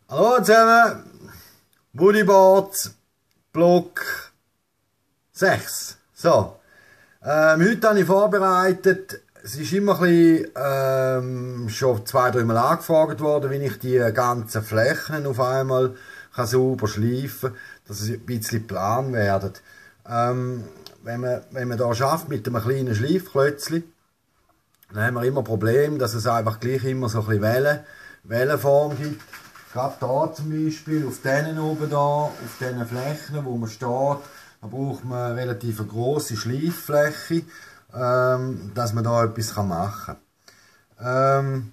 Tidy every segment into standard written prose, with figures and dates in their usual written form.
Hallo zusammen, Bodyboards, Block 6. So, heute habe ich vorbereitet, es ist immer ein bisschen, schon 2-3 Mal angefragt worden, wie ich die ganzen Flächen auf einmal kann sauber schleifen kann, dass sie ein bisschen plan werden. Wenn man da schafft mit einem kleinen Schleifklötzchen, dann haben wir immer Probleme, dass es einfach gleich immer so ein bisschen Wellenform gibt. Gerade hier zum Beispiel, auf diesen oben da, auf diesen Flächen, wo man steht, da braucht man eine relativ grosse Schleiffläche, dass man da etwas machen kann.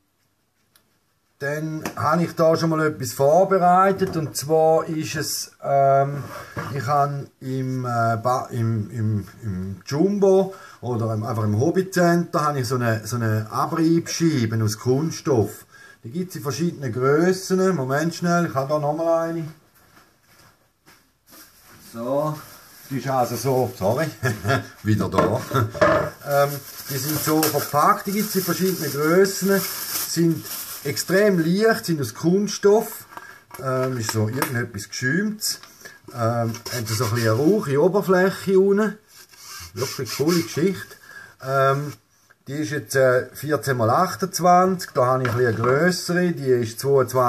Dann habe ich da schon mal etwas vorbereitet, und zwar ist es, ich habe im Jumbo oder einfach im Hobbycenter habe ich so eine Abriebscheibe aus Kunststoff. Die gibt es in verschiedenen Grössen. Moment schnell, ich habe da nochmal eine. So, die ist also so, sorry, wieder da. Die sind so verpackt, die gibt es in verschiedenen Grössen, sind extrem leicht, sind aus Kunststoff, ist so irgendetwas Geschäumtes, haben so ein bisschen eine rauche Oberfläche unten, wirklich coole Geschichte. Die ist jetzt 14×28, da habe ich eine grössere, die ist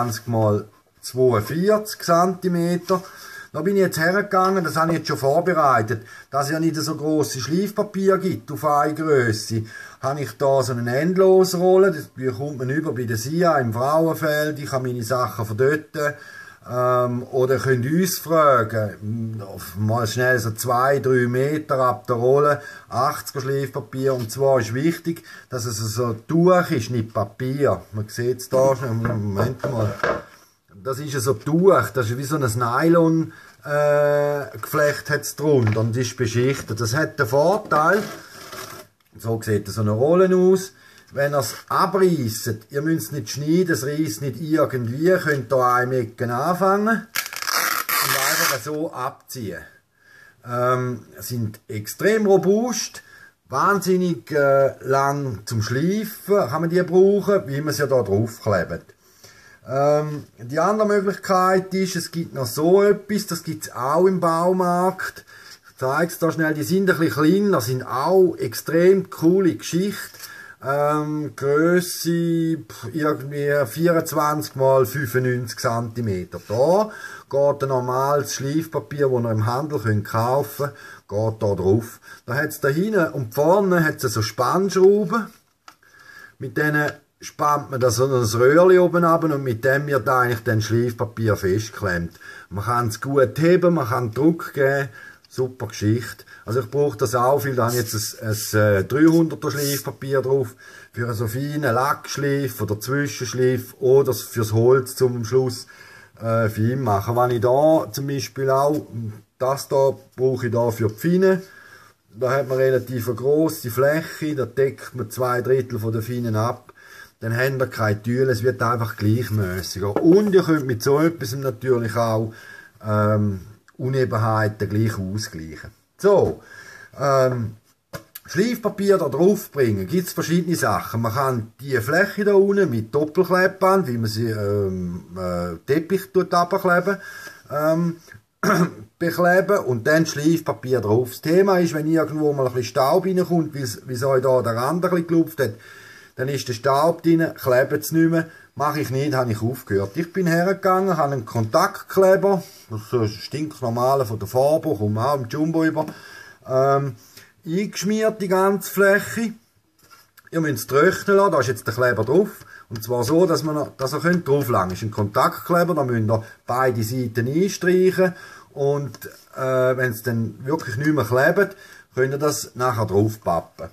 22×42 cm. Da bin ich jetzt hergegangen, das habe ich jetzt schon vorbereitet, dass es ja nicht so grosse Schleifpapier gibt auf eine Grösse, habe ich da so eine Endlosrolle, das bekommt man über bei der SIA im Frauenfeld, ich kann meine Sachen von dort, oder könnt uns fragen, mal schnell so 2-3 Meter ab der Rolle, 80er Schleifpapier, und zwar ist wichtig, dass es so Tuch ist, nicht Papier. Man sieht es da schon, Moment mal. Das ist so Tuch, das ist wie so ein Nylon Geflecht hat's drunter und ist beschichtet. Das hat den Vorteil, so sieht so eine Rolle aus, wenn ihr es abreisst, ihr müsst es nicht schneiden, es reisst nicht irgendwie, könnt ihr eine Ecke anfangen und einfach so abziehen. Sind extrem robust, wahnsinnig lang zum Schleifen kann man die brauchen, wie man sie ja da drauf klebt. Die andere Möglichkeit ist, es gibt noch so etwas, das gibt es auch im Baumarkt. Ich zeige es da schnell, die sind ein bisschen kleiner, sind auch extrem coole Geschichte. Grösse irgendwie 24×95 cm. Da geht ein normales Schleifpapier, das ihr im Handel kaufen könnt, geht da drauf. Da hat es da hinten und vorne hat es so Spannschrauben. Mit denen spannt man da so ein Röhrchen oben ab und mit dem wird eigentlich dann Schleifpapier festklemmt. Man kann es gut heben, man kann Druck geben. Super Geschichte. Also ich brauche das auch viel. Da habe ich jetzt ein 300er Schleifpapier drauf. Für so feinen Lackschleif oder Zwischenschleif oder fürs Holz zum Schluss fein machen. Wenn ich da zum Beispiel auch, das da brauche ich da für die Finnen. Da hat man relativ eine grosse Fläche, da deckt man 2/3 von der Finnen ab. Dann habt ihr keine Türen, es wird einfach gleichmäßiger. Und ihr könnt mit so etwas natürlich auch Unebenheiten gleich ausgleichen. So, Schleifpapier da drauf bringen, gibt es verschiedene Sachen. Man kann die Fläche da unten mit Doppelklebband, wie man sie Teppich abkleben, bekleben und dann Schleifpapier drauf. Das Thema ist, wenn irgendwo mal ein bisschen Staub reinkommt, wie es euch da der Rand ein bisschen gelupft hat, dann ist der Staub drin, klebt es nicht mehr. Mache ich nicht, habe ich aufgehört. Ich bin hergegangen, habe einen Kontaktkleber, das ist so ein stinknormaler von der Farbe, kommt auch im Jumbo über, eingeschmiert die ganze Fläche. Ihr müsst es trocknen lassen, da ist jetzt der Kleber drauf. Und zwar so, dass ihr drauflangen könnt. Das ist ein Kontaktkleber, da müsst ihr beide Seiten einstreichen. Und wenn es dann wirklich nicht mehr klebt, könnt ihr das nachher draufpappen.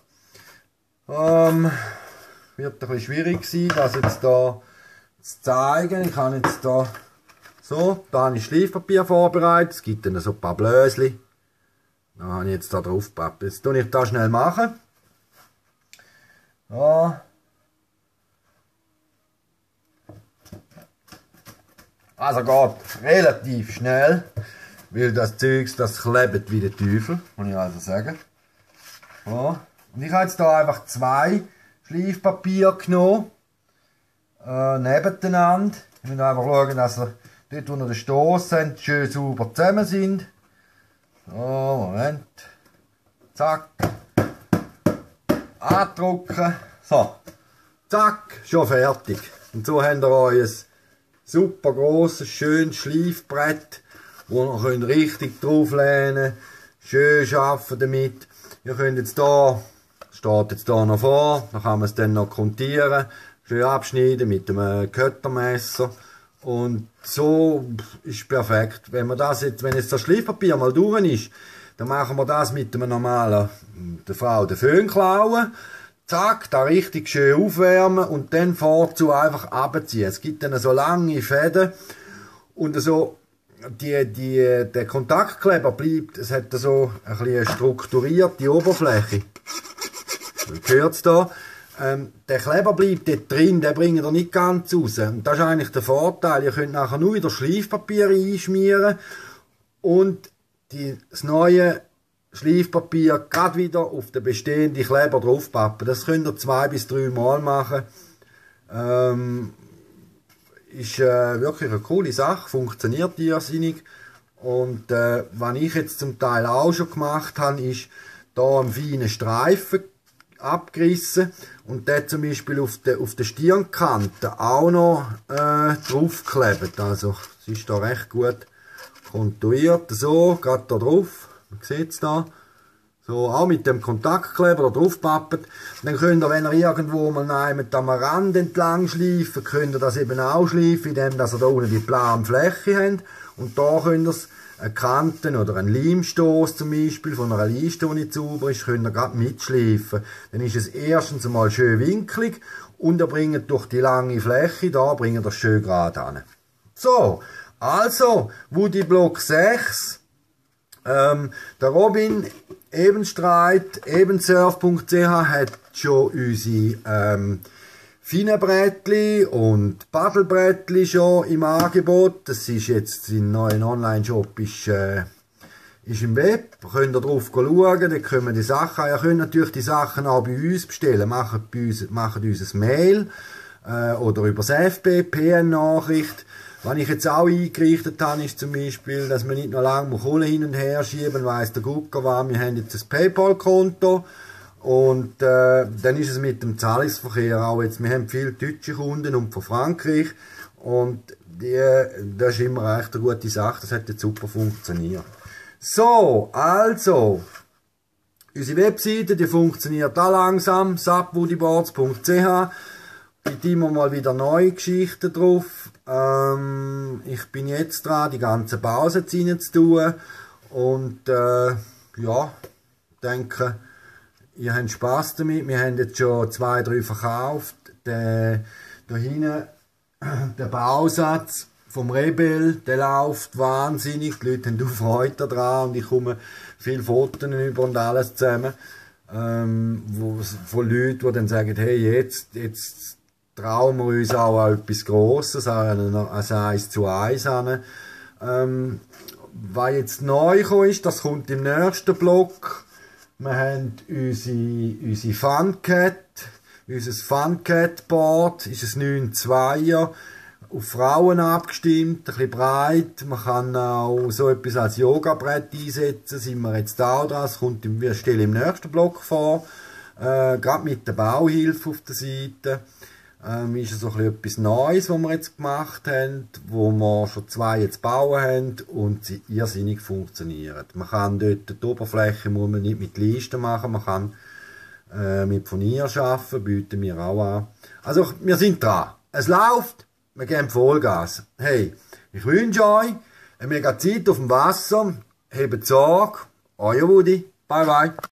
Wird ein bisschen schwierig sein, das jetzt da zu zeigen. Ich habe jetzt da da habe ich Schleifpapier vorbereitet. Es gibt dann so ein paar Blöschen. Da habe ich jetzt da drauf gepappt. Jetzt tue ich das schnell machen. Ja. Also geht relativ schnell, weil das Zeugs, das klebt wie der Teufel, muss ich also sagen. Ja. Und ich habe jetzt da einfach 2 Schleifpapier genommen, nebeneinander. Wir müssen einfach schauen, dass wir dort, wo wir den Stoss haben, schön sauber zusammen sind. So, Moment. Zack. Andrücken. So. Zack, schon fertig. Und so habt ihr euer super grosses, schönes Schleifbrett, wo ihr richtig drauflehnen könnt. Schön arbeiten damit. Ihr könnt jetzt hier, steht jetzt hier noch vor, dann kann man es dann noch kontieren, schön abschneiden mit einem Cuttermesser. Und so ist perfekt. Wenn jetzt das Schleifpapier mal durch ist, dann machen wir das mit einem normalen, der Frau den Föhn klauen. Zack, da richtig schön aufwärmen und dann vorzu einfach abziehen. Es gibt dann so lange Fäden und so der Kontaktkleber bleibt, es hat so ein bisschen eine strukturierte Oberfläche. Man hört es da. Der Kleber bleibt dort drin, den bringt ihr nicht ganz raus. Und das ist eigentlich der Vorteil. Ihr könnt nachher nur wieder Schleifpapier einschmieren und das neue Schleifpapier gerade wieder auf den bestehenden Kleber draufpappen. Das könnt ihr 2 bis 3 Mal machen. Ist wirklich eine coole Sache, funktioniert irrsinnig. Und was ich jetzt zum Teil auch schon gemacht habe, ist da einen feinen Streifen abgerissen und den zum Beispiel auf der Stirnkante auch noch draufgeklebt. Also es ist da recht gut konturiert, so, gerade da drauf. Man sieht es da. So, auch mit dem Kontaktkleber da drauf pappet. Dann könnt ihr, wenn ihr irgendwo mal am Rand entlang schleifen, könnt ihr das eben auch schleifen, indem dass ihr da unten die blaue Fläche habt. Und da könnt ihr eine Kante oder einen Leimstoss zum Beispiel von einer Leiste, die nicht sauber ist, könnt ihr gerade mitschleifen. Dann ist es erstens einmal schön winklig und ihr bringt durch die lange Fläche da, bringt ihr schön gerade an. So, also, Woody Block 6. Der Robin Ebenstreit, ebensurf.ch hat schon unsere Finenbrettli und Paddelbrettli schon im Angebot. Das ist jetzt im neuen Online-Shop ist im Web. Könnt ihr drauf schauen, dann kommen die Sachen. Ihr könnt natürlich die Sachen auch bei uns bestellen. Macht uns ein Mail oder über das FB, PN-Nachricht. Was ich jetzt auch eingerichtet habe, ist zum Beispiel, dass man nicht noch lange Kohle hin und her schieben, weiss der Gucker war, wir haben jetzt ein PayPal-Konto und dann ist es mit dem Zahlungsverkehr auch jetzt, wir haben viele deutsche Kunden und von Frankreich und das ist immer echt eine gute Sache, das hat jetzt super funktioniert. So, also, unsere Webseite, die funktioniert auch langsam, sapwoodyboards.ch. Gibt immer mal wieder neue Geschichten drauf. Ich bin jetzt dran, die ganzen Bausatz rein zu tun. Und ja, denke, ihr habt Spass damit. Wir haben jetzt schon 2, 3 verkauft. Da hinten, der Bausatz vom Rebell, der läuft wahnsinnig. Die Leute haben auch Freude daran und ich komme viele Fotos über und alles zusammen. Von Leuten, die dann sagen, hey, jetzt trauen wir uns auch etwas Grosses, ein 1:1 an. Was jetzt neu gekommen ist, das kommt im nächsten Block. Wir haben unsere Funcat, unser Funcat-Board, ist ein 9-2er, auf Frauen abgestimmt, ein bisschen breit. Man kann auch so etwas als Yoga-Brett einsetzen, sind wir jetzt da dran. Das kommt wir stellen im nächsten Block vor, gerade mit der Bauhilfe auf der Seite. Ist so etwas Neues, was wir jetzt gemacht haben, wo wir schon 2 jetzt bauen haben und sie irrsinnig funktionieren. Man kann dort die Oberfläche muss man nicht mit Leisten machen, man kann mit Furnier arbeiten, bieten wir auch an. Also wir sind dran. Es läuft, wir geben Vollgas. Hey, ich wünsche euch eine mega Zeit auf dem Wasser, habt Sorge, euer Woody, bye bye.